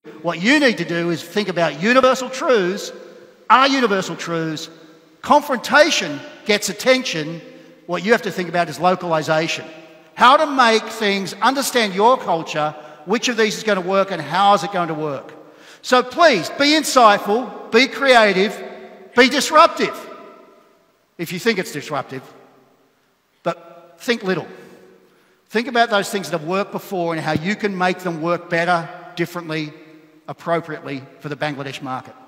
What you need to do is think about universal truths, are universal truths. Confrontation gets attention. What you have to think about is localization. How to make things, understand your culture, which of these is going to work and how is it going to work. So please, be insightful, be creative, be disruptive. If you think it's disruptive, but think little. Think about those things that have worked before and how you can make them work better, differently, appropriately for the Bangladesh market.